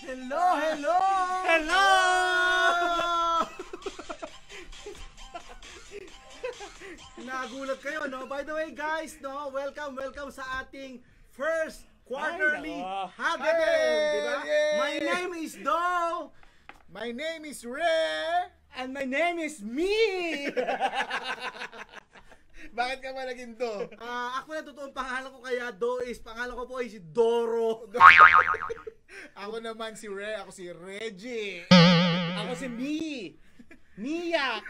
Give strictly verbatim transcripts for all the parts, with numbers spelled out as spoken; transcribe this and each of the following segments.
Hello, hello! Hello! Nagulat kayo, no? By the way, guys, no? Welcome, welcome sa ating first quarterly Hadel, diba? Yay! My name is Do. My name is Ray. And my name is me. Bakit ka ba naging Do? Ah, ako na totoong pangalan ko kaya Do is pangalan ko po ay si Doro. Ako naman si Ray, ako si Reggie. Ako si Mi. Mia.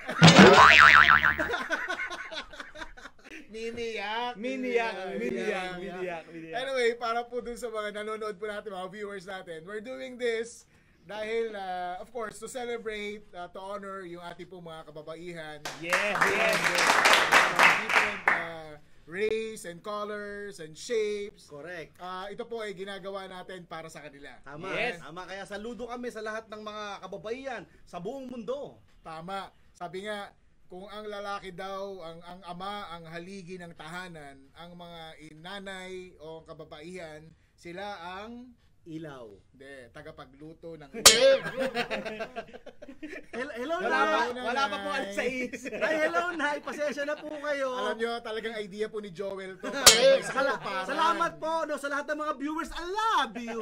Miniyak. Miniyak, Miniyak. Miniyak, Miniyak, Miniyak. Anyway, para po dun sa mga nanonood po natin, mga viewers natin, we're doing this dahil, uh, of course, to celebrate, uh, to honor yung ating pong mga kababaihan. Yes, yes. From different uh, race and colors and shapes. Correct. Uh, ito po ay ginagawa natin para sa kanila. Tama. Yes. Tama. Kaya saludo kami sa lahat ng mga kababaihan sa buong mundo. Tama. Sabi nga, kung ang lalaki daw, ang, ang ama, ang haligi ng tahanan, ang mga inanay o kababaihan, sila ang Ilaw. de, tagapagluto ng Hello, hello Wala Nay. pa, Wala pa po alas sais. Ay, hello Nay. Pasensya na po kayo. Alam nyo, talagang idea po ni Joel to. Eh, Para, sala- para, salamat po no, sa lahat ng mga viewers. I love you.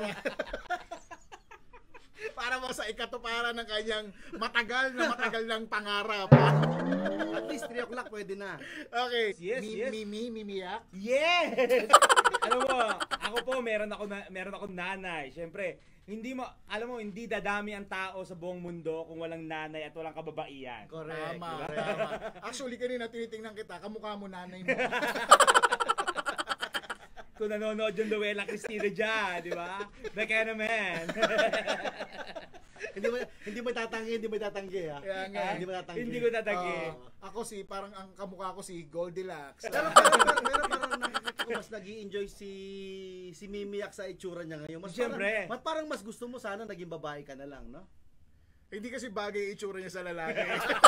Para mo sa ikatuparan ng kanyang matagal na matagal ng pangarap. At least three o'clock pwede na. Okay. Yes, mi, yes. Mimi, Mimiyak. Yes! Alam mo, ako po meron ako na, meron akong nanay. Syempre, hindi mo alam mo hindi dadami ang tao sa buong mundo kung walang nanay at walang kababaihan. Correct. Tama, diba? tama. Actually, kanina tinitingnan kita, kamukha mo nanay mo. Kung nanonood yung Luella Cristina dyan, di ba? Beka naman. hindi mo hindi mo tatanggi, hindi mo tatanggi ha. Kaya nga. Hindi mo tatanggi. Hindi ko tatagi. Oo. Ako si, parang ang kamukha ko si Goldilocks. Pero pero pero, pero parang nakikita ko mas nag-i-enjoy si si Mimiyak sa itsura niya ngayon. Mas Siyempre. Parang, mas parang mas gusto mo sana naging babae ka na lang, no? Hindi kasi bagay yung itsura niya sa lalaki.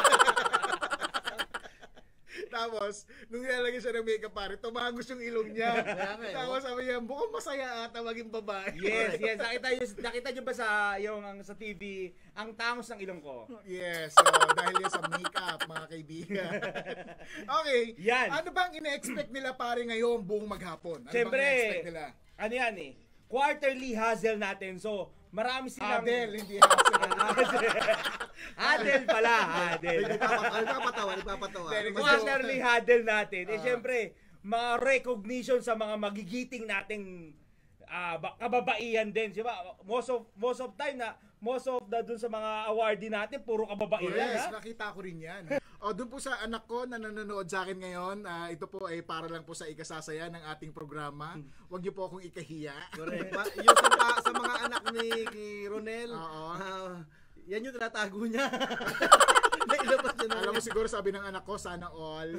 Tapos, nung nilalagay siya ng makeup pare, tumagos yung ilong niya. Kaya nga, eh, Tapos sabi niya, mukhang masaya ata maging babae. Yes, yes. Nakita niyo, nakita niyo ba sa yung ang sa T V ang tangos ng ilong ko? Yes, so, dahil yan sa makeup, mga kaibigan. Okay, Yan. ano bang ina-expect nila pare ngayon buong maghapon? Ano Siyempre, bang ina-expect nila? ano yan eh? Quarterly hassle natin. So, marami silang... Adel, hindi hassle. Hadel pala, hadel. Nagpapatawa, nagpapatawa. Very good. Quarterly huddle natin. Eh Ah. syempre, mga recognition sa mga magigiting nating ah, ba- kababaihan din, di ba? Most of most of time na most of the dun sa mga awardee natin puro kababaihan, Yes, ha? nakita ko rin yan. O, dun po sa anak ko na nanonood sa akin ngayon, ah, ito po ay para lang po sa ikasasaya ng ating programa. Huwag niyo po akong ikahiya. Correct. Pa, yung sa, pa- sa mga anak ni, ni Ronel, Oo. ah, yan yung tinatago niya. Nailabas niya na. Alam mo siguro sabi ng anak ko, sana all.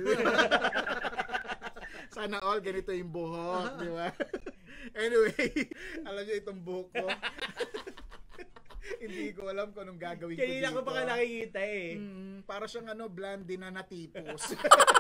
Sana all, ganito yung buhok, di ba? Anyway, alam niyo itong buhok ko. Hindi ko alam kung anong gagawin ko Kanina dito. ko pa ka nakikita eh. Mm, para siyang ano, blondie na natipos.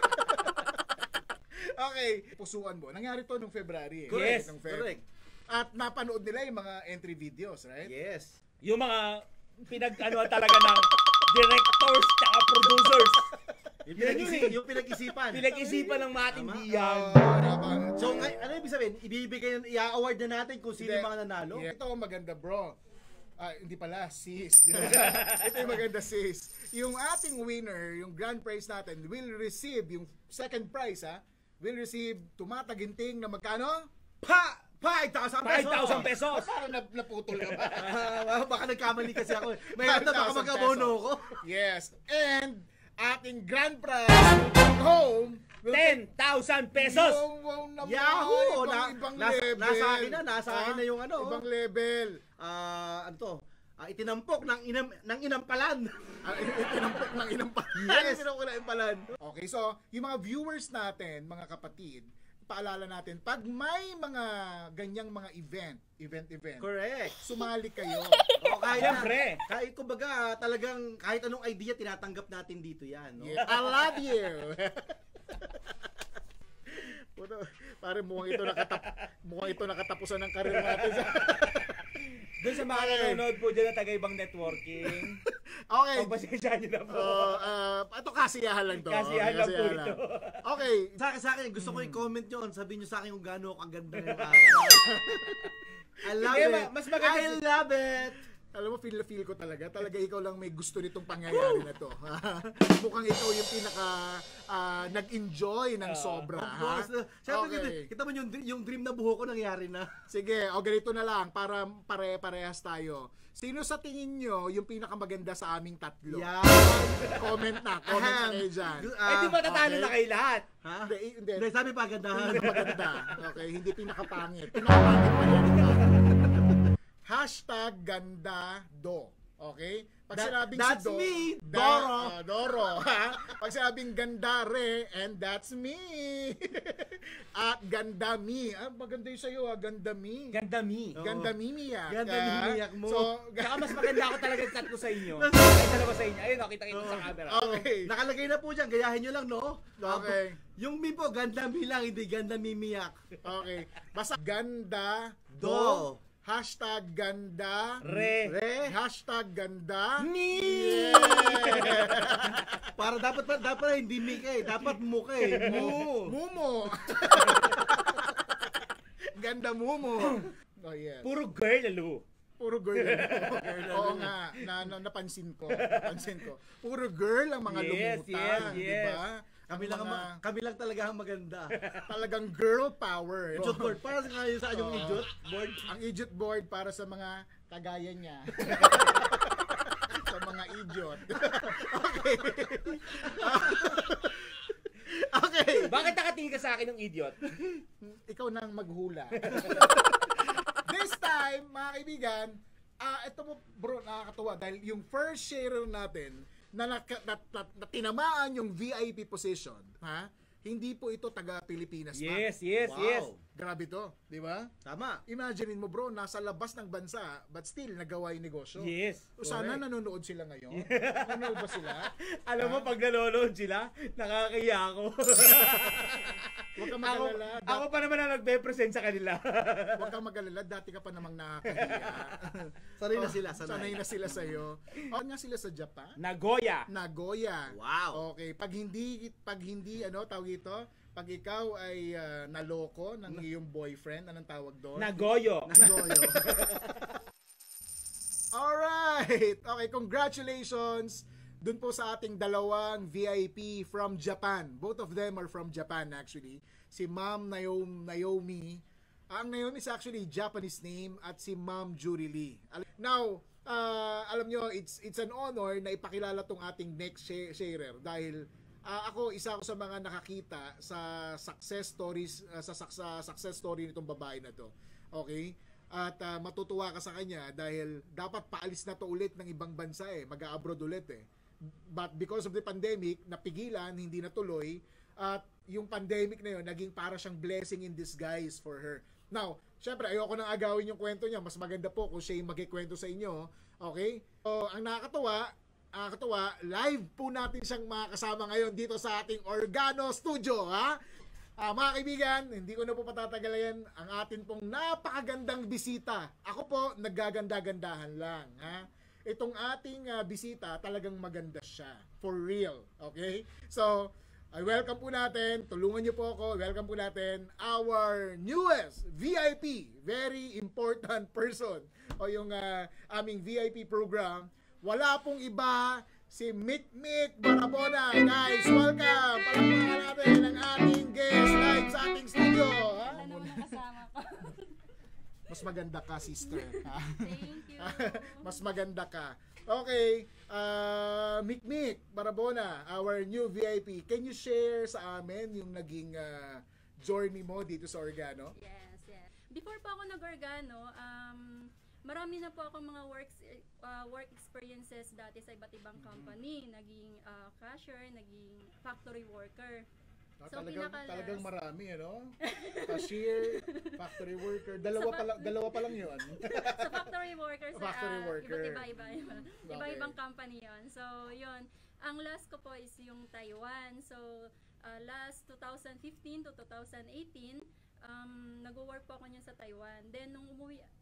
Okay, pusuan mo. Nangyari to nung February. Eh. Correct, Nung Feb. correct. At napanood nila yung mga entry videos, right? Yes. Yung mga pinag-ano talaga ng directors tsaka producers. Yung, Yan pinag-isip, yun eh. yung pinag-isipan. Pinag-isipan ng matindihan. Ah, tama. So, ngay- ano ibig sabihin? Ibibigay, i-award na natin kung sino Hindi. yung mga nanalo? Yeah. Ito ang maganda, bro. Ah, hindi pala, sis. Di ba? Ito yung maganda, sis. Yung ating winner, yung grand prize natin, will receive, yung second prize, ha? Will receive tumataginting na magkano? Pa! five thousand pesos! five thousand pesos! Parang nap naputol ka ba? Ah, baka nagkamali kasi ako. May ata baka five thousand mag-abono pesos. ko. Yes. And ating grand prize home will ten thousand pesos! Wow, wow naman. Yahoo! Ibang, Na- ibang nasa- level. nasa akin na, nasa akin Ah, na yung ano, Ibang oh. level. Ah, ano to? Ah, itinampok ng inam ng inampalan. Ah, Tinampok ng inampalan. Yes, tinampok ng inampalan. Okay, so yung mga viewers natin, mga kapatid, paalala natin, pag may mga ganyang mga event, event-event, Correct. sumali kayo. O kahit Siyempre. na, kahit kumbaga talagang kahit anong idea tinatanggap natin dito 'yan, no? Yeah. I love you. Puto, pare mukhang ito nakatap mukhang ito nakatapusan ng karir natin. Doon sa mga nanonood po dyan na taga-ibang networking. Okay. Pagpasensyahan nyo na po. Uh, uh, ito kasiyahan lang to. Kasiyahan lang po ito. Okay. Sa akin, sa akin, gusto ko i-comment nyo. Sabihin nyo sa akin kung gaano kaganda ngayong araw. I love Hindi, it. mas maganda I si- love it. Alam mo, feel na feel ko talaga. Talaga ikaw lang may gusto nitong pangyayari na to. Mukhang ikaw yung pinaka ah, nag-enjoy ng sobra. Of ha? course. Siyempre, Okay. kita, kita mo yung, yung dream na buho ko nangyari na. Sige, o ganito na lang para pare-parehas tayo. Sino sa tingin nyo yung pinakamaganda sa aming tatlo? Yeah. Comment na, comment na Ahem. kayo dyan. Gu- Eh, ah, di ba tatalo okay. na kayo lahat? Ha? Hindi, hindi. Hindi, sabi pa gandahan. Hindi maganda. Okay, hindi pinakapangit. Pinakapangit pa yan. Hashtag ganda do. Okay? Pag That- sinabing that's si do, me, da- Doro. oh, Doro. Ha? Pag sinabing ganda re, and that's me. At ganda mi. Ah, maganda yung sa'yo ha, ganda mi. Ganda mi. Oo. Ganda mimiyak. Ganda ah. mimiyak mo. So, Saka mas maganda ako talaga yung tatlo sa inyo. Ay, dalawa sa inyo. Ayun, nakita kita sa camera. okay. Nakalagay na po dyan, gayahin nyo lang, no? Okay. Yung mi po, ganda mi lang, hindi ganda mimiyak. Okay. Basta ganda do. Do. Hashtag ganda. Re. Re. Hashtag ganda. Mi. Yeah. Para dapat pa, dapat hindi mi ka eh. Dapat mu ka eh. Mu. Mumo. Ganda mumo. Oh yes. Puro girl, lalo. Puro girl. Oo nga, na, na, napansin ko. Napansin ko. Puro girl ang mga Yes, lumutan, yes, di yes. ba? Kami lang, ang ma- kami lang talaga ang maganda. Talagang girl power. Idiot board. Para sa kayo sa yung Oo. idiot board. Ang idiot board para sa mga kagaya niya. Sa mga idiot. Okay. Okay. Bakit nakatingin ka sa akin ng idiot? Ikaw nang maghula. This time, mga kaibigan, ah ito mo bro, nakakatuwa dahil yung first sharer natin na, naka, na, na, na tinamaan yung V I P position, ha? Hindi po ito taga Pilipinas pa. Yes, yes, Wow. yes. Grabe to, di ba? Tama. Imaginein mo bro, nasa labas ng bansa but still nagawa yung negosyo. Yes. O sana Correct. nanonood sila ngayon. Nanonood ba sila? Alam mo, pag nanonood sila, nakakaya ako. Huwag kang ako, magalala. ako pa naman ang nagbe-present sa kanila. Huwag kang magalala, dati ka pa namang nakakahiya. Sanay na Oh, sila, Sanay sanay. na sila sa'yo. O nga sila sa Japan? Nagoya. Nagoya. Wow. Okay, pag hindi pag hindi ano tawag ito, pag ikaw ay ah, naloko ng iyong boyfriend, anong tawag doon? Nagoyo. Nagoyo. Alright. Okay, congratulations dun po sa ating dalawang V I P from Japan. Both of them are from Japan actually. Si Ma'am Naomi, Naomi. Ang Naomi is actually Japanese name at si Ma'am Jury Lee. Now, uh, alam nyo, it's it's an honor na ipakilala tong ating next sh- sharer dahil uh, ako isa ako sa mga nakakita sa success stories uh, sa, sa success story nitong babae na to. Okay? At uh, matutuwa ka sa kanya dahil dapat paalis na to ulit ng ibang bansa eh, mag-abroad ulit eh. But because of the pandemic, napigilan, hindi natuloy at yung pandemic na yun naging para siyang blessing in disguise for her. Now, syempre, ayoko nang agawin yung kwento niya. Mas maganda po kung siya yung magkikwento sa inyo. Okay? So, ang nakakatawa, nakakatawa, live po natin siyang makakasama ngayon dito sa ating Organo Studio, ha? Ah, mga kaibigan, hindi ko na po patatagalayan ang atin pong napakagandang bisita. Ako po, naggaganda-gandahan lang, ha? Itong ating uh, bisita, talagang maganda siya. For real, okay? So, I welcome po natin, tulungan niyo po ako, welcome po natin our newest V I P, very important person o yung uh, aming V I P program. Wala pong iba, si Mick Mick Barabona. Guys, welcome! Palakpakan natin ang ating guest live sa ating studio. Ha? Wala naman ang kasama ko. Mas maganda ka, sister. Ha? Thank you. Mas maganda ka. Okay, uh, Mick Mick Barabona, our new V I P. Can you share sa amin yung naging uh, journey mo dito sa Organo? Yes, yes. Before po ako nag-organo, um, marami na po ako mga works, uh, work experiences dati sa iba't ibang company. Naging uh, cashier, naging factory worker. Ah, So, talagang, pinaka-last. talagang marami, ano? Cashier, factory worker, dalawa pa lang, dalawa pa lang 'yon. Sa factory worker, sa Factory uh, worker. iba't iba, iba, iba. Iba-ibang company yon. So, yun. Ang last ko po is yung Taiwan. So, uh, last twenty fifteen to twenty eighteen, um, nag-work po ako niyan sa Taiwan. Then, nung umuwi, umuwi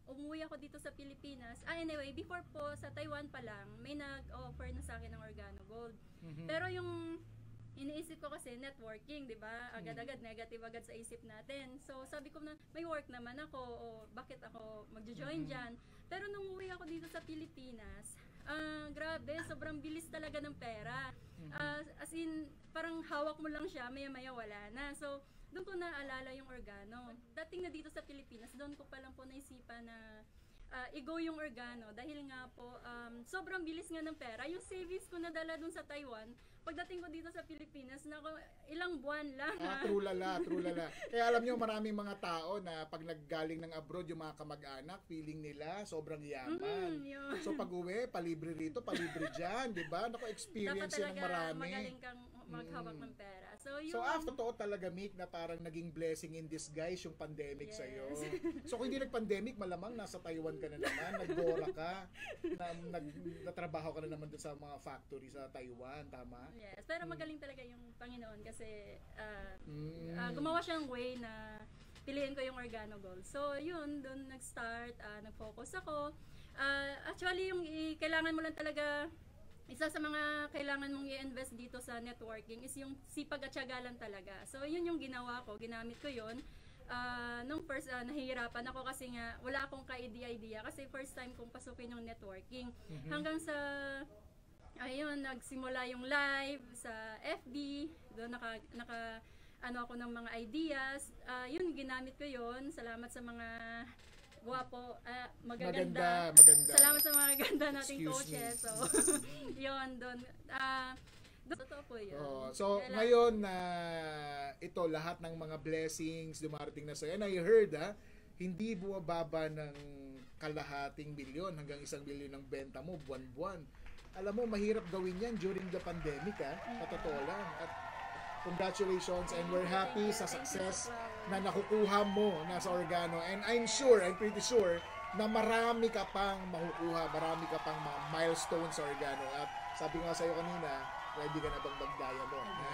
ako dito sa Pilipinas, ah, anyway, before po sa Taiwan pa lang, may nag-offer na sa akin ng Organo Gold. Mhm. Pero yung iniisip ko kasi networking, 'di ba? Agad-agad negative agad sa isip natin. So sabi ko na may work naman ako o bakit ako magjo-join diyan. Pero nung uwi ako dito sa Pilipinas, ah grabe, sobrang bilis talaga ng pera. Ah, as in parang hawak mo lang siya, maya-maya wala na. So doon ko naalala yung Organo. Dating na dito sa Pilipinas, doon ko pa lang po naisipan na uh, i-go yung Organo dahil nga po um, sobrang bilis nga ng pera. Yung savings ko nadala dun sa Taiwan, pagdating ko dito sa Pilipinas, nako, ilang buwan lang. Ah, true lala, true lala. Kaya alam nyo, maraming mga tao na pag naggaling ng abroad, yung mga kamag-anak, feeling nila sobrang yaman. Mm, yun. So pag uwi, palibre rito, palibre dyan, di ba? Naku, Dapat experience yan ng talaga marami. magaling kang maghawak Mm. ng pera. So, yun. So after totoo talaga, Mick, na parang naging blessing in disguise yung pandemic Yes. sa'yo. So kung hindi nag-pandemic, malamang nasa Taiwan ka na naman, nagbora ka, na, nag, natrabaho ka na naman dun sa mga factory sa Taiwan, tama? Yes, pero magaling talaga yung Panginoon kasi ah, Mm. ah, gumawa siya ng way na piliin ko yung Organo Gold. So, yun, doon nag-start, ah, nag-focus ako. Ah, actually, yung i- kailangan mo lang talaga, isa sa mga kailangan mong i-invest dito sa networking is yung sipag at tiyaga lang talaga. So, yun yung ginawa ko, ginamit ko yun. Ah, nung first, ah, nahihirapan ako kasi nga wala akong ka-idea-idea kasi first time kong pasukin yung networking. Hanggang sa ayun, nagsimula yung live sa F B, doon naka, naka ano ako ng mga ideas. Ah, yun, ginamit ko yun. Salamat sa mga guwapo, ah, magaganda. Maganda, maganda. Salamat sa mga ganda nating Excuse coaches. me. So, yun, doon. Ah, doon, totoo po yun. Oh, so Kailangan- ngayon na ito lahat ng mga blessings dumarating na sa and I heard ha, hindi bumababa ng kalahating milyon hanggang isang milyon ng benta mo buwan-buwan. Alam mo, mahirap gawin yan during the pandemic ha. Patotoo lang. At congratulations and we're happy sa success na nakukuha mo na sa Organo. And I'm sure, I'm pretty sure na marami ka pang makukuha, marami ka pang mga milestones sa Organo. At sabi nga sa'yo kanina, ready ka na bang mag-diamond? Ha?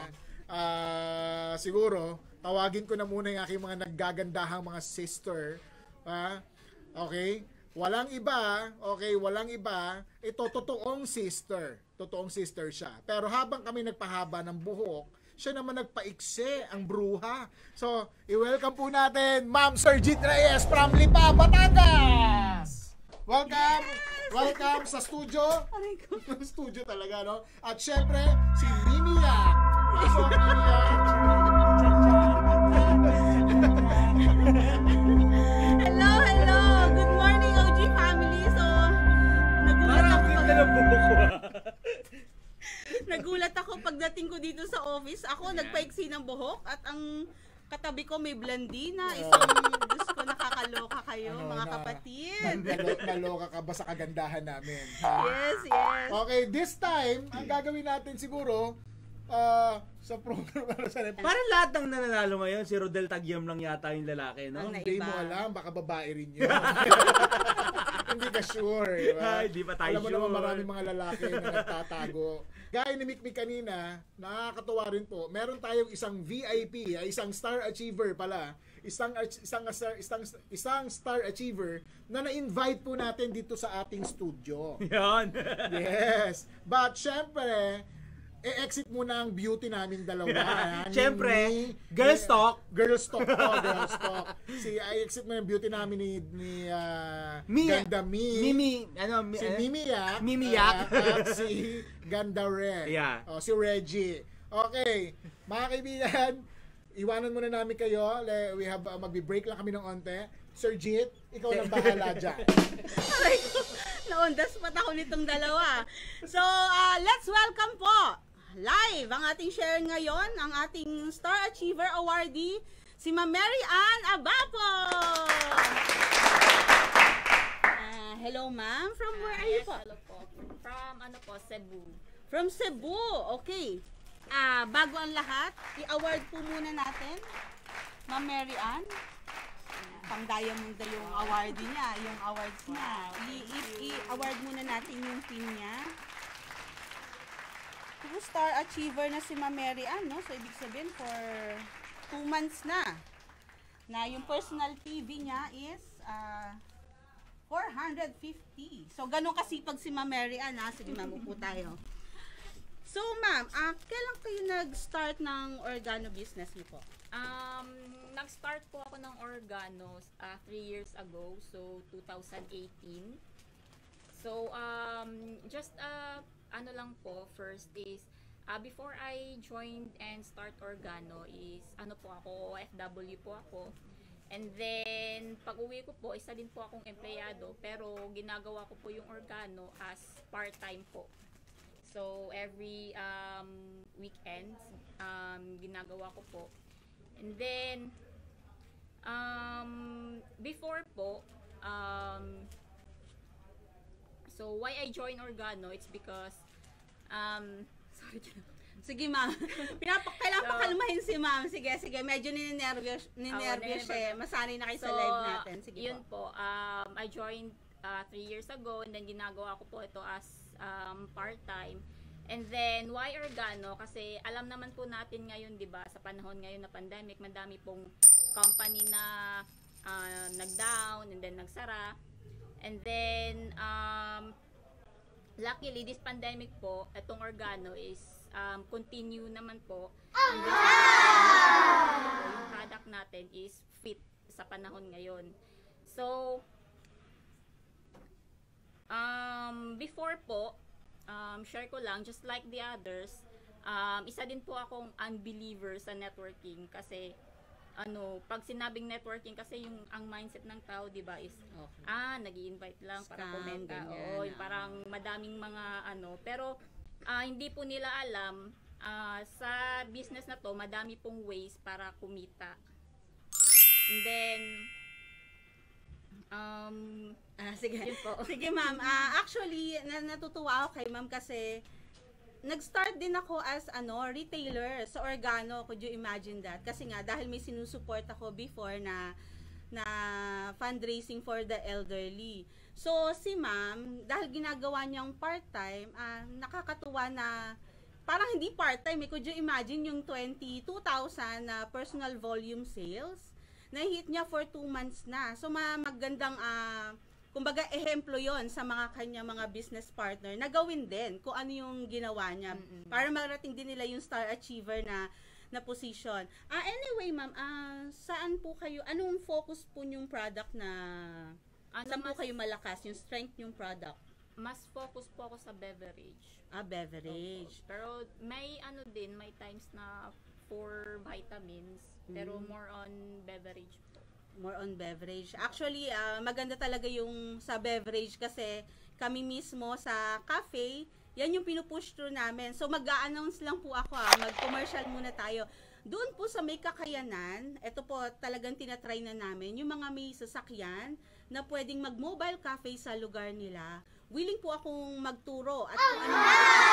Ah, siguro, tawagin ko na muna yung aking mga naggagandahang mga sister. Ha? Okay? Walang iba, okay, walang iba. Ito, totoong sister. Totoong sister siya. Pero habang kami nagpahaba ng buhok, siya naman nagpaikse ang bruha. So, i-welcome po natin Ma'am Sergit Reyes from Lipa, Batangas! Welcome! Welcome sa studio. Studio talaga, no? At syempre, si Mimi Yak. So, Mimi Yak. Hello, hello! Good morning, O G family! So, nagulat Parang ako, ang ganda ng buhok ko. ah. nagulat ako pagdating ko dito sa office. Ako, nagpaiksi ng buhok at ang katabi ko may blondina. Isang, Diyos ko, nakakaloka kayo, Ano, mga na- kapatid. Nalo- Naloka ka ba sa kagandahan namin? Yes, yes. Okay, this time, ang gagawin natin siguro, ah, sa program, sa Parang lahat ng nananalo ngayon, si Rodel Tagyam lang yata yung lalaki, no? Ang hindi iba. mo alam, baka babae rin yun. Hindi ka sure, di ba? Ay, di pa tayo Alam mo naman sure. maraming mga lalaki na nagtatago. Gaya ni Mikmik kanina, nakakatuwa rin po. Meron tayong isang V I P, ah, isang star achiever pala. Isang ach- isang isang isang, isang star achiever na na-invite po natin dito sa ating studio. Yan. Yes. But syempre, e-exit muna ang beauty namin dalawa. ah, ni- Syempre, ni- girls ni- talk. Girls talk to, girls talk. Si i-exit mo yung beauty namin ni ni ah, Mi- Ganda Mi. Mimi, ano, mi, Si ano? Mimi Yak. Mimi ah, Yak. at si Ganda Red. Yeah. Oh, si Reggie. Okay. Mga kaibigan, iwanan muna namin kayo. Le- We have, uh, magbi-break lang kami ng onte. Sir Jit, ikaw nang bahala dyan. Aray ko, na-on-the spot ako nitong dalawa. So, ah, let's welcome po live ang ating share ngayon, ang ating Star Achiever Awardee, si Ma'am Mary Ann Abapo. Ah, hello ma'am, from where are you Yes, po? hello po. From ano po, Cebu. From Cebu, okay. Ah, bago ang lahat, i-award po muna natin, Ma'am Mary Ann. Pang diamond na yung awardee niya, yung awards niya. I- i- I-award muna natin yung pin niya. Two star achiever na si Ma'am Mary Ann, no? So, ibig sabihin for two months na. Na yung personal T V niya is ah, four hundred fifty. So, ganun kasipag si Ma'am Mary Ann, ha? Sige, ma'am, upo tayo. So, ma'am, uh, kailan kayo nag-start ng organo business niyo po? Um, nag-start po ako ng organo uh, three years ago, so two thousand eighteen. So, um, just uh, ano lang po, first is, uh, before I joined and start organo is, ano po ako, O F W po ako. And then, pag uwi ko po, isa din po akong empleyado, pero ginagawa ko po yung organo as part-time po. So, every um, weekends, um, ginagawa ko po. And then, um, before po, um, so why I joined organo, it's because, um, sorry, Sige, ma'am. Pinapak kailangan So, pakalmahin si ma'am. Sige, sige. Medyo ninenervyos, ninenervyos ninenervyos. siya. eh. Masanay na kayo sa So, live natin. Sige yun po. po, um, I joined uh, three years ago, and then ginagawa ko po ito as um, part-time. And then, why organo? Kasi alam naman po natin ngayon, di ba, sa panahon ngayon na pandemic, madami pong company na uh, nag-down, and then nagsara. And then, um, luckily, this pandemic po, itong organo is um, continue naman po. And then, yung product natin is fit sa panahon ngayon. So, um, before po, um, share ko lang, just like the others, um, isa din po akong unbeliever sa networking kasi ano, pag sinabing networking kasi yung ang mindset ng tao, 'di ba, is Okay. ah, nag-i-invite lang para Scam, komenta. ganyan, Oo, ah. yung parang madaming mga ano, pero ah, hindi po nila alam ah, sa business na to, madami pong ways para kumita. And then um Ah, sige. yun po. Sige, ma'am. Ah, actually, na natutuwa ako kay ma'am kasi nag-start din ako as ano, retailer sa organo. Could you imagine that? Kasi nga, dahil may sinusuport ako before na na fundraising for the elderly. So, si ma'am, dahil ginagawa niyang part-time, ah, nakakatuwa na parang hindi part-time. Eh. Could you imagine yung twenty-two thousand na personal volume sales? Na-hit niya for two months na. So, ma magandang ah, kumbaga, ehemplo yon sa mga kanya mga business partner na gawin din kung ano yung ginawa niya Mm-mm. para marating din nila yung star achiever na na position. Ah anyway, ma'am, ah saan po kayo, anong focus po yung product na Ano, saan po mas- kayo malakas, yung strength yung product? Mas focus po ako sa beverage. Ah, beverage. Opo. Pero may ano din, may times na for vitamins, pero Mm. more on beverage po. More on beverage. Actually, ah, maganda talaga yung sa beverage kasi kami mismo sa cafe, yan yung pinupush through namin. So mag-a-announce lang po ako, ah, mag-commercial muna tayo. Doon po sa may kakayanan, ito po talagang tinatry na namin, yung mga may sasakyan na pwedeng mag-mobile cafe sa lugar nila, willing po akong magturo at kung ano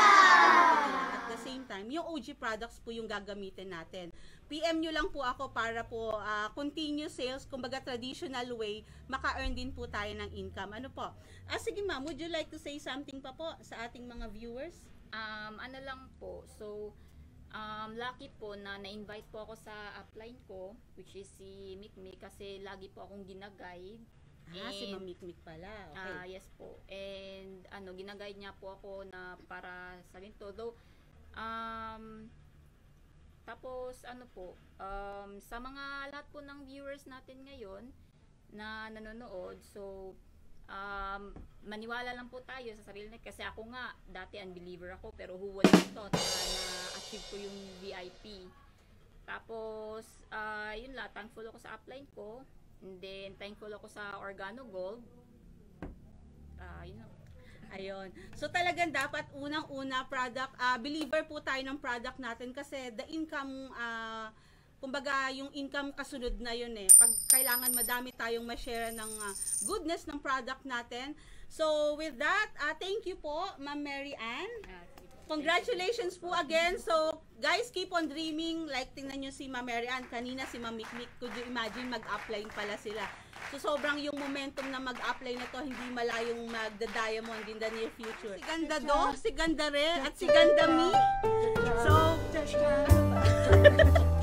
at the same time, yung O G products po yung gagamitin natin. P M nyo lang po ako para po ah, continue sales, kumbaga traditional way, maka-earn din po tayo ng income. Ano po? Ah, sige ma'am, would you like to say something pa po sa ating mga viewers? Um, ano lang po, so, um, lucky po na na-invite po ako sa upline ko, which is si Mikmik, kasi lagi po akong ginaguide. Ah, si And, Ma'am Mikmik pala. Okay. ah, yes po. And, ano, ginaguide niya po ako na para sa ganito. Though, um, tapos, ano po, um, sa mga lahat po ng viewers natin ngayon na nanonood, so, um, maniwala lang po tayo sa sarili natin. Kasi ako nga, dati unbeliever ako, pero who would have thought na na-achieve ko yung V I P. Tapos, ah, yun lang, thankful ako sa upline ko. And then, thankful ako sa Organo Gold. Ah, yun lang. Ayun. So talagang dapat unang-una product, ah, believer po tayo ng product natin kasi the income, ah, kumbaga yung income kasunod na yun eh. Pag kailangan madami tayong ma-share ng ah, goodness ng product natin. So with that, ah, thank you po, Ma'am Mary Ann. Ah, sige po. Congratulations po again. So, guys, keep on dreaming. Like, tingnan nyo si Ma'am Mary Ann. Kanina si Ma'am Mikmik. Could you imagine, mag-apply pala sila. So, sobrang yung momentum na mag-apply na to, hindi malayong magda-diamond in the near future. Si Ganda Do, si Ganda Re, at si Ganda Mi. So,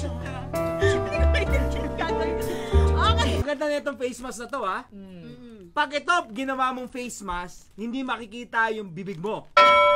okay. Ang ganda na itong face mask na to, ha? Mm-mm. pag ito ginawa mong face mask, hindi makikita yung bibig mo.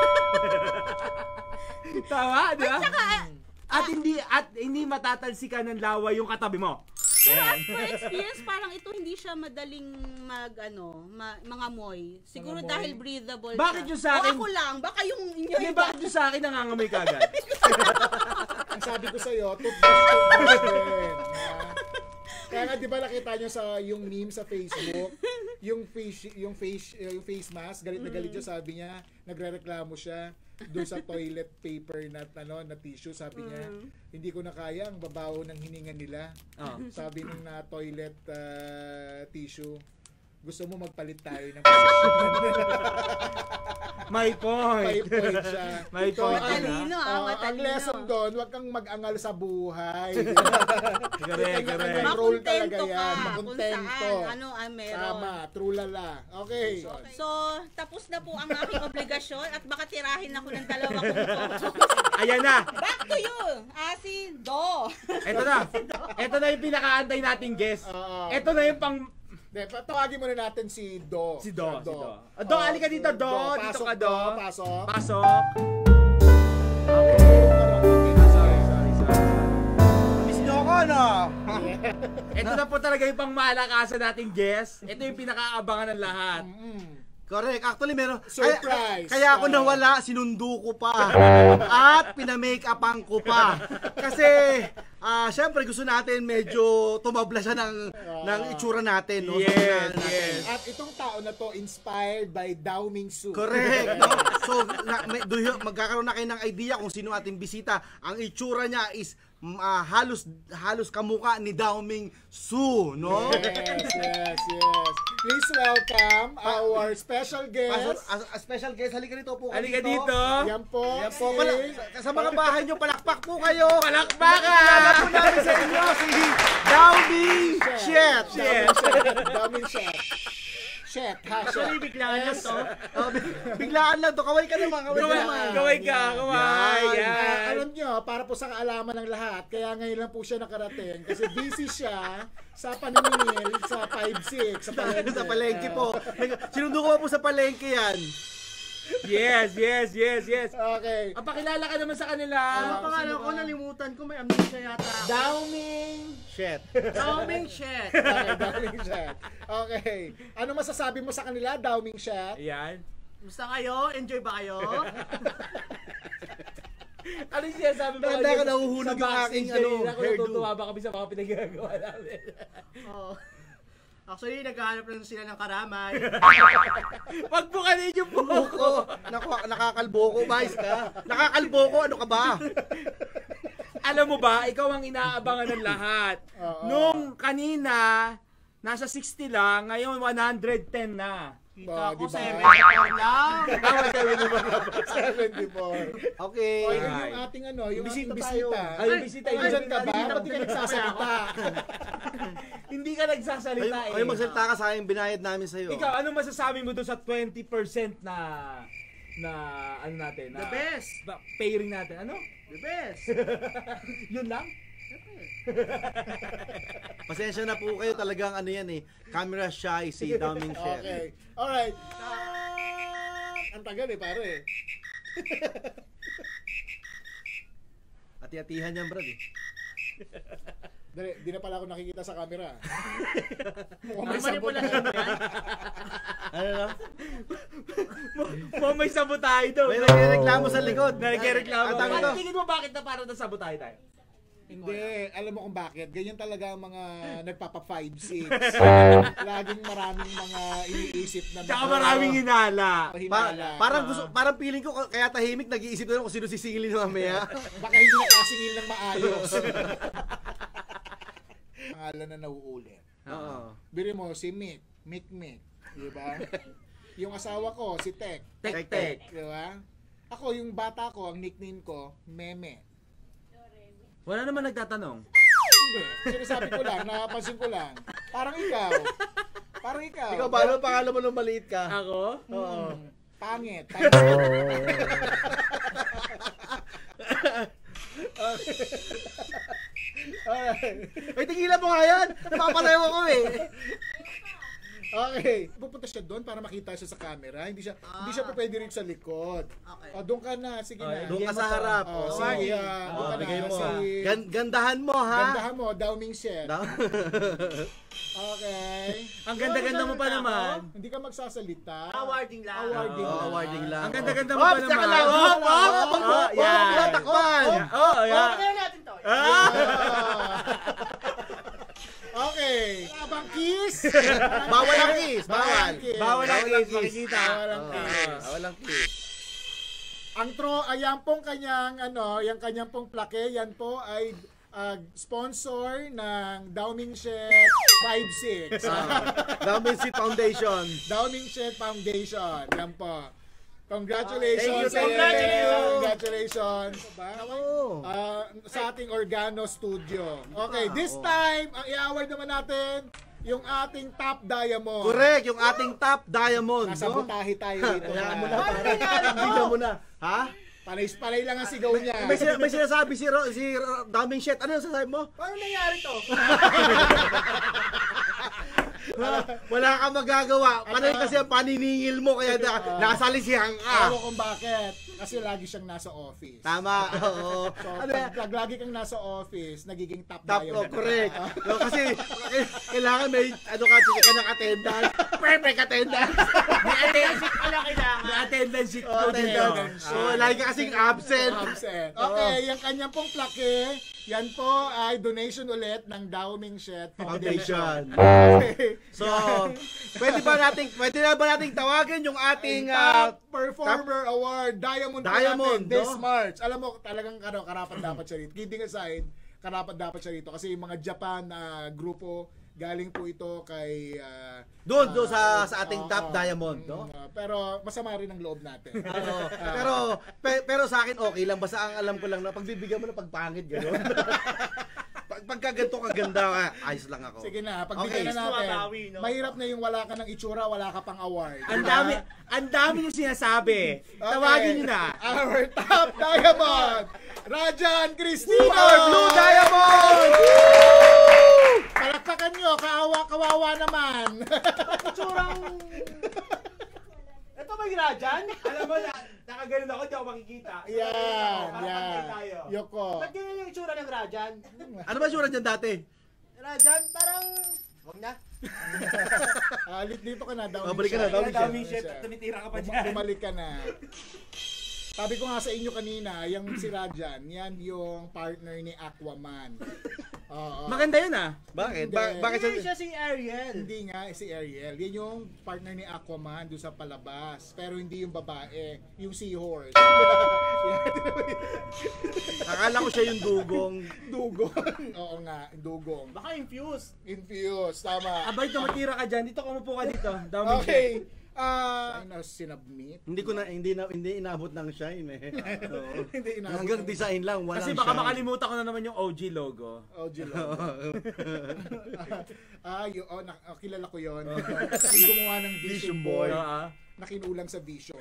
Tama, di ba? At hindi at hindi matatalsikan ng laway yung katabi mo. Pero as per experience, parang ito hindi siya madaling mag, ano, ma, mga moy. Siguro Mga moy? dahil breathable Bakit siya. yung sa akin- O ako lang, baka yung inyo Hindi, bakit yung sa akin nangangamoy ka agad? Ang sabi ko sa'yo, toothbrush, toothbrush din. Ah. Kaya nga, di ba nakita nyo sa yung meme sa Facebook, yung face, yung face, yung face mask, galit na galit siya, sabi niya, nagrereklamo siya doon sa toilet paper na ano na tissue, sabi niya, hindi ko na kaya ang babaho ng hininga nila. Oh. Sabi nung na toilet ah, tissue, gusto mo magpalit tayo ng position. My point. May point siya. May So, point. ang- Matalino, ah, Oh, ang matalino. lesson doon, wag kang mag-angal sa buhay. Correct, correct. Kanya-kanyang role talaga Makontento ka yan. kung Makontento. saan, ano ang meron. Tama, true lala. Okay. So, tapos na po ang aking obligasyon at baka tirahin ako ng dalawa kong photo. Ayan na. Back to you, ah, si Do. Ito na. Ito na yung pinakaantay nating guest. Oo. Ito na yung pang De, tawagin muna natin si Do. Si Do, si Do. Oh, Do, halika dito, Do. Dito Pasok, ka, Do. Pasok. Pasok. Sorry, sorry, sorry. Miss nyo ako, no? Ito na po talaga yung pangmalakasan nating guest. Ito yung pinakaabangan ng lahat. Correct. Actually, meron. Surprise. Kaya, kaya ako Ah. nawala, sinundo ko pa. At pinamake-upan ko pa. Kasi, ah, syempre gusto natin medyo tumabla siya ng, ng itsura natin. No? Yes, Sa- natin. yes. At itong tao na to inspired by Dao Ming Su. Correct. No? So, na, may, do you- magkakaroon na kayo ng idea kung sino ating bisita. Ang itsura niya is mm, ah, halos halos kamukha ni Dao Ming Su, no? Yes, yes, yes. Please welcome our special Pasok, guest. as, as special guest, halika dito po. Halika dito. Yan po. Yan po. si- Pala- sa, sa mga bahay nyo, palakpak po kayo. Palakpakan! po namin sa inyo si Dao Ming Shit. Shit. Dao Ming Shit. Shit, ha, shit. biglaan lang to. Oh, bi- biglaan lang to. Kaway ka naman. Kaway ka Kaway, naman. kaway ka, kaway. Ah, Yan. alam nyo, para po sa kaalaman ng lahat, kaya ngayon lang po siya nakarating. Kasi busy siya sa paniningil sa five six. Sa palengke. Sa palengke po. Sinundo ko po sa palengke yan. Yes, yes, yes, yes. Okay. Ang pakilala ka naman sa kanila. Ano pangalan ko? Nalimutan ko. May amnesia yata. Dao Ming Shit. Dao Ming Shit. Okay, Dao Ming Shit. Okay. Ano masasabi mo sa kanila, Dao Ming Shit? Ayan. Gusto kayo? Enjoy ba kayo? Ano yung sinasabi mo? Tanda ka, nahuhulog sa yung backstage aking, kanina, ano, kung hairdo. natutuwa ba kami sa mga pinagagawa namin. Oo. Actually, naghahanap lang sila ng karamay. Wag mo kanin yung buhok ko. Ko. Naku, nakakalbo ko. Vice ka. Nakakalbo ko. Ano ka ba? Alam mo ba, ikaw ang inaabangan ng lahat. Oo. Nung kanina, nasa sixty lang, ngayon one hundred ten na. Kita Ako diba? seventy-four lang. seventy-four. Okay. O, yun Ay. yung ating ano, yung Bisita ating tayo. bisita. Ay, yung bisita, yung Andyan ka ba? bisita. Ba't di ka nagsasalita? Hindi ka nagsasalita Ay, eh. ay magsalita ka sa akin. Binayad namin sa'yo. Ikaw, ano masasabi mo doon sa twenty percent na na ano natin? Na, The best. Ba, pairing natin. Ano? The best. Yun lang? Pasensya na po kayo. Talagang ano yan eh. Camera shy si Dao Ming Shit. Okay. Alright. Ah, ang tagal eh, pare. Ati-atihan yan, brad eh. Dali, di na pala ako nakikita sa camera. Mukhang May may sabot. manipulasyon ba yan? Ano no? Mo may sabotahe daw. May nagreklamo sa likod. Nagreklamo. Ang tawag Ang to. tingin mo bakit na parang nasabotahe tayo? Hindi, alam mo kung bakit. Ganyan talaga ang mga nagpapa five six. Laging maraming mga iniisip na Tsaka maraming hinala. Pa- hinala. parang gusto, parang feeling ko kaya tahimik nag-iisip na kung sino sisingilin mamaya. Baka hindi nakasingil ng maayos. Pangalan na nauulit. Oo. Biri mo, si Mick. Mick Mick. Di ba? Yung asawa ko, si Tek. Tek tek. Di ba? Ako, yung bata ko, ang nickname ko, Meme. Wala naman nagtatanong. Hindi. Sinasabi ko lang, napansin ko lang. Parang ikaw. Parang ikaw. Ikaw ba, ano pangalan mo nung maliit ka? Ako? Oo. Pangit. Ay, tigilan mo nga yan! Napapalayo ako eh! Okay, pupunta siya doon para makita siya sa camera. Hindi siya Ah. hindi siya pa pwede rin sa likod. Okay. O doon ka na, sige Oh, na. Doon ka Bigay mo sa to. harap. Oh, Oh, sige, sige. ah, doon Oh, ka bigay na. mo. Si, Gan- gandahan mo, ha? gandahan mo, Downing Shed. Da- Okay. Ang ganda-ganda mo pa naman. Hindi ka magsasalita. Awarding lang. Awarding Oh, lang. awarding lang. Ang ganda-ganda mo Oh, pa saka naman. lang. Oh, oh, Oh, oh, yan. oh, takpan. Oh, yeah. Okay natin to. Ah! Okay. Abang kiss. Bawal ang kiss, bawal. kiss. Bawal ang Bawal ang kiss, makikita. Bawal ang Oh, kiss. bawal ang kiss. Ang tro, ayan pong kanyang ano, yung kanyang pong plake, yan po ay ah, sponsor ng Downing Shed five six. Downing Street Foundation. Downing Shed Foundation. Yan po. Congratulations. Thank you, thank Ayan. you. Congratulations. Ba? Oh. Ah, sa ating Organo Studio. Okay, this oh. time, ang i-award naman natin, yung ating top diamond. Correct, yung ating top diamond. Nasa no? butahe tayo dito. Hayaan mo na, na. para. Bigyan mo na. Ha? Panay-panay lang ang sigaw niya. May, sina- may sinasabi si, Ro, si Ro- Daming Shit. Ano yung sasabi mo? Paano nangyari to? Wala, wala kang magagawa. Panay kasi ang paniningil mo kaya na, nasalisihan ka. Alam kung bakit. Kasi lagi siyang nasa office. Tama. Oo. So, Ano pag, yan? pag lagi kang nasa office, nagiging top, Top diamond. oh, correct. No, kasi eh, kailangan may ano ka ka ng attendance. Perfect attendance. May attendance pala kailangan. May attendance sheet Oh, po dito. attendance. So, lagi ka kasing absent. Absent. Okay, yung kanyang pong plake, yan po ay donation ulit ng Downing Shed Foundation. Foundation. Okay. So, pwede ba nating pwede na ba nating tawagin yung ating Top ah, Performer Award, Diamond, po Diamond, natin this no? March. Alam mo, talagang ano, karapat dapat siya rito. Kidding aside, karapat dapat siya rito. Kasi yung mga Japan na grupo, galing po ito kay... ah, doon doon ah, sa sa ating ah, top ah, diamond, no? mm, ah, pero masama rin ang loob natin. Ano, pero pe- pero sa akin okay lang basta ang alam ko lang na pagbibigyan mo ng pagpangit gano'n. Pag pagka ganito kaganda, ah, ayos lang ako. Sige na, Okay. pagbigyan na natin. Sumabawi, no? Mahirap na yung wala ka ng itsura, wala ka pang award. Ang Diba? dami, ang dami yung sinasabi. Okay. Tawagin niyo na. Our top diamond, Rajan Cristina! Our Blue Diamond! Palakpakan nyo, kaawa, kawawa naman. Itsurang... Ito ba yung Rajan? Alam mo, na, nakaganon ako, di ako makikita. Yan, Para yan. pantay tayo. Yoko. Ba't ganyan yung itsura ng Rajan? Ano ba sura niyan dati? Rajan, parang... Huwag na. Ah, lit dito ka na, Downing Oh, balik ka na, Shed. Downing Downing Shed. shit, tumitira ka pa Bum- dyan. Bumalik ka na. Sabi ko nga sa inyo kanina, yung si Rajan, yan yung partner ni Aquaman. Oo. Maganda yun ah. Bakit? Hindi. Ba- bakit Hindi siya? siya si Ariel. Hindi nga, eh, si Ariel. Yan yung partner ni Aquaman doon sa palabas. Pero hindi yung babae, yung seahorse. Yan. Akala ko siya yung dugong. Dugong. Oo nga, dugong. Baka infused. Infused, tama. Abay, tumitira ka dyan. Dito, kumupo ka dito. Dami Okay. Ah, uh, sinubmit. Hindi ko na hindi na hindi inabot ng shine eh. Oo. Hindi inabot. Hanggang design lang, walang Kasi baka shine. makalimutan ko na naman yung O G logo. Oh, Gilo. ah, yun, oh, na, oh, kilala ko yun. Yung gumawa ng Vision, Vision Boy. Boy. Ah. Nakinulang sa Vision.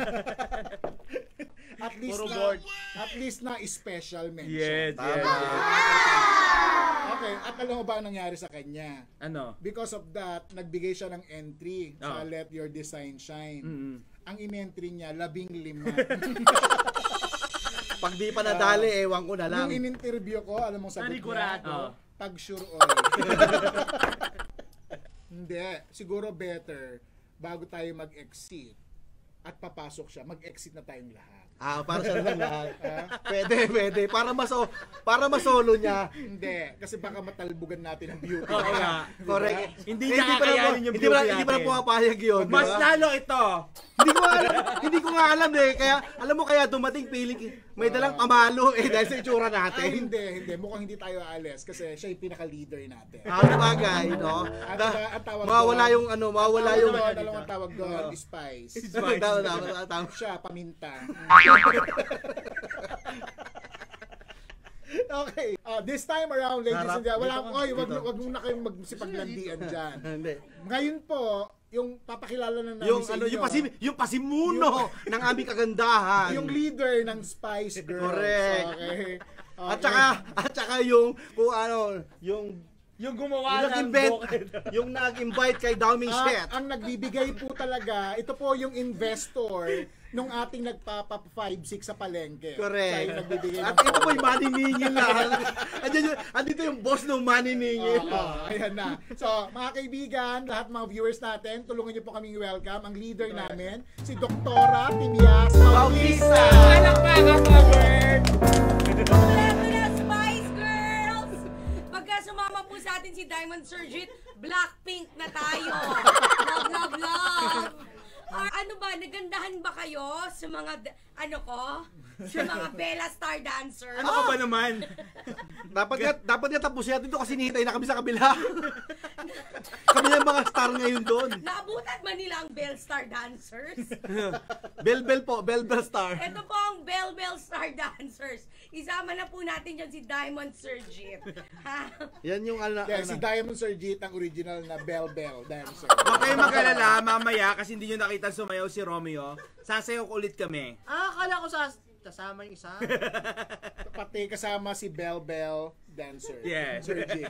At least Puro na, board. at least na special mention. Yes, Tama. yes. Okay, at alam mo ba ang nangyari sa kanya? Ano? Because of that, nagbigay siya ng entry sa Oh. Let Your Design Shine. Mm-mm. Ang in-entry niya, labing lima. Pag di pa nadali, ewan ko na lang. Nung in-interview ko, alam mo sagot Nanigurado. niya? Pag sure oil. Hindi. Siguro better, bago tayo mag-exit at papasok siya, mag-exit na tayong lahat. Ah, para sa lang lahat. Pwede, pwede. Para maso para masolo niya. Hindi. Kasi baka matalbugan natin ang beauty. Oo nga. Correct. Hindi Eh, niya pa na- kakayanin yung hindi pa, beauty hindi pa na natin. pumapayag yun. di Mas ba? lalo ito. hindi ko nga alam, hindi ko nga alam eh. Kaya, alam mo kaya dumating feeling, may dalang pamalo eh dahil sa itsura Ah, natin. hindi, hindi. Mukhang hindi tayo aalis kasi siya yung pinaka-leader natin. Ah, sabagay, no? Ang, Da, ang tawag mawawala doon- yung ano, mawawala ang yung... tawag doon, dalawang tawag doon, spice. Tama, tama, tama, tama. Siya, paminta. Okay. Uh, this time around, ladies Harap. and gentlemen, wala, Dito ka. oy, wag, Dito. wag muna kayong magsipaglandian dyan. Hindi. Ngayon po, yung papakilala na namin Yung sa ano, inyo, yung pasim, yung pasimuno ng aming kagandahan. yung leader ng Spice Girls. Correct. Okay. At Okay. saka, at saka yung, kung ano, yung Yung gumawa Yung ng nag-invent, bukid. yung nag-invite kay Daoming At Shet. ang nagbibigay po talaga, ito po yung investor nung ating nagpapa five six sa palengke. Siya yung Correct. nagbibigay At ng ito po yung pondo. maniningil na. Andyan yung, andito yung boss ng maniningil. Oo, ayan na. So, mga kaibigan, lahat mga viewers natin, tulungan niyo po kaming welcome. Ang leader namin, si Doktora Timias Bautista. Palakpakan po, Bert! Leto na Spice Girls! Pagka sumama po sa atin si Diamond Surgeon, Blackpink na tayo. Love, love, love! Ah, ano ba, nagandahan ba kayo sa mga, d- ano ko? Sa mga Bella Star dancers? Ano ka ba naman? Dapat nga, dapat nga tapusin natin ito kasi hinihintay na kami sa kabila. Kami yung mga star ngayon doon. Naabutan ba nila ang Bell Star dancers? Bell Bell po, Bell Bell Star. Ito po ang Bell Bell Star dancers. Isama na po natin dyan si Diamond Surgeon. Ha? Yan yung ano. Yeah, ano. si Diamond Surgeon, ang original na Bell Bell dancer. Huwag kayong mag-alala, mamaya, kasi hindi nyo nakita sumayaw si Romeo. Sasayaw ko ulit kami. Ah, akala ko sa kasama yung isa. Pati kasama si Bell Bell dancer. Yes. Surgeon.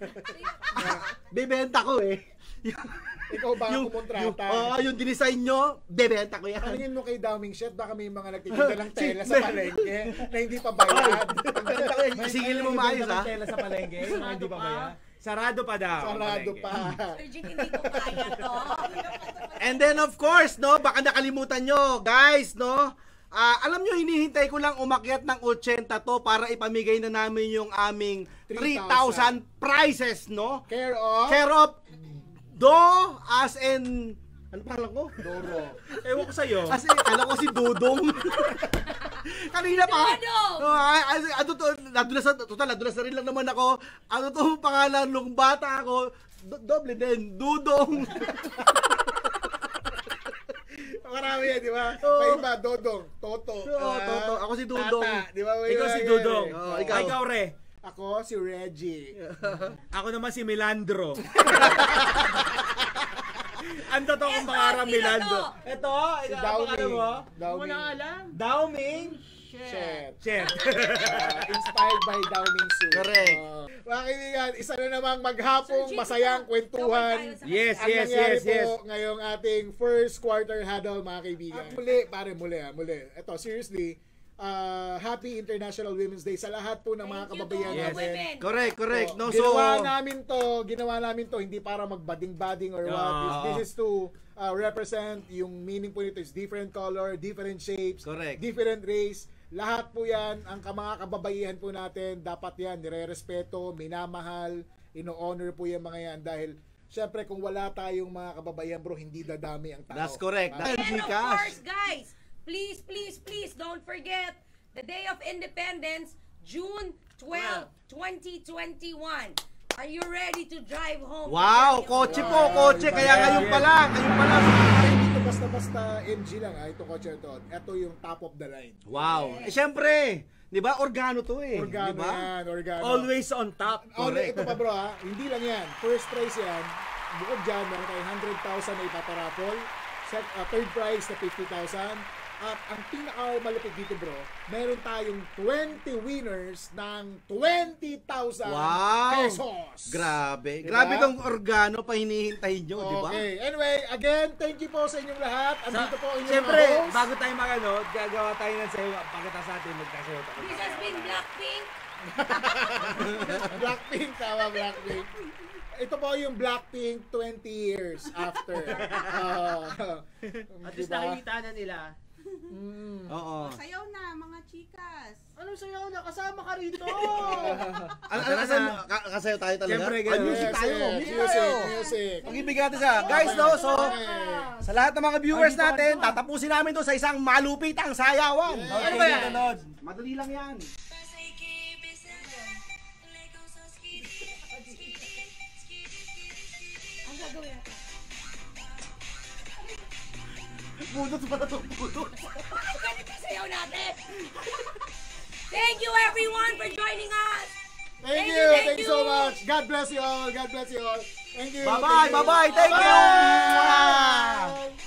Bebenta ko eh. Ikaw ba ang yung, kumontrata? Oo, yung dinesign nyo, bebenta ko yan. Tanungin mo kay Daoming Shet, baka may mga nagtitinda ng tela sa palengke na hindi pa bayad. Bebenta ko yan. Singil mo maayos ha. Tela sa palengke, yung mga hindi pa ba yan? Sarado pa daw. ang Sarado palengke. pa. Surgeon, hindi ko kaya to. And then of course, no, baka nakalimutan nyo, guys, no? Ah, alam nyo, hinihintay ko lang umakyat ng eighty to para ipamigay na namin yung aming three thousand prizes, no? Care of Care of Do as in ano pangalan ko? Doro. Ewan ko sa'yo. Kasi alam ko si Dudong. Kanina pa. Dudong! Oh, ay, ay, ano to, nadulas na, total, nadulas na rin lang naman ako. Ano to pangalan nung bata ako? Do- doble din, Dudong. Marami yan, di ba? Oo. May iba, Dodong, Toto. Oo, ah, Toto. Ako si Dudong. Tata, di ba? May Ikaw iba si yan Dudong. eh. Oo, ikaw. ikaw. Re. Ako si Reggie. Ako naman si Milandro. Ang totoo kong Eto, pangarang sino Milandro. to? Ito, Si ikaw ang Daoming. pangalan mo? Hindi mo na alam. Daoming Shet. Chet. Ah, inspired by Daoming Su. Correct. Uh, mga kaibigan, isa na namang maghapong Surgeon, masayang ikaw. kwentuhan. Ikaw tayo sa- Yes, Ang yes, nangyari yes, yes. po ngayong ating first quarter huddle, mga kaibigan. At muli, pare, muli, ah, muli. Ito, seriously, uh, Happy International Women's Day sa lahat po ng mga Thank you to kababayan all the Yes. natin. women. Correct, correct. So, No, so ginawa namin to, ginawa namin to hindi para magbading-bading or what. Ah. This, this is to uh, represent yung meaning po nito is different color, different shapes, Correct. different race. Lahat po yan, ang ka- mga kababaihan po natin, dapat yan, nire-respeto, minamahal, ino-honor po yung mga yan dahil syempre kung wala tayong mga kababaihan bro, hindi dadami ang tao. that's correct. Ah, That's And of Gcash. course, guys, please, please, please don't forget the Day of Independence, June twelfth, twenty twenty-one. Are you ready to drive home? Wow, kotse po, kotse. Kaya ngayon pala, ngayon pala. hindi to basta-basta M G lang, ah, ito kotse ito. Ito yung top of the line. Wow. Eh, syempre, di ba, organo to eh. Organo di ba? yan, organo. Always on top. Oh, Correct. ito pa bro ha, hindi lang yan. First prize yan, bukod dyan, meron tayong one hundred thousand na ipaparapol. Set, uh, third prize na fifty thousand. At ang pinaka-malapit dito bro, meron tayong twenty winners ng twenty thousand Wow. pesos. Grabe. Diba? Grabe kung organo pa hinihintay nyo, di ba? Okay, anyway, again, thank you po sa inyong lahat. Andito po inyong Siyempre, mga host. bago tayo magano, gagawa tayo ng sayo. Pagkatapos natin magkasayo tayo. This has been Blackpink. Blackpink, tama Blackpink. Ito po yung Blackpink twenty years after. Uh, At least nakikita na nila. mm. Oo. Sayaw na, mga chikas. Anong sayaw na? Kasama ka rito! Ano, ano, ano, ka- kasayo tayo talaga? Siyempre, Ay, ganun. music tayo, Music, music music, tayo. music. Mag-ibigay natin siya. Guys, no, so, sa lahat ng mga viewers natin, tatapusin namin to sa isang malupitang sayawan. Ano ba yan? Madali lang yan. Ang gagawin natin. Bunot pa na itong bunot. Bakit ganito yung sayaw natin? Thank you everyone for joining us. Thank, Thank you, you, thank thank you so you. much. God bless you all. God bless you all. Thank you. Bye-bye, thank you. bye-bye. Thank you. Bye-bye.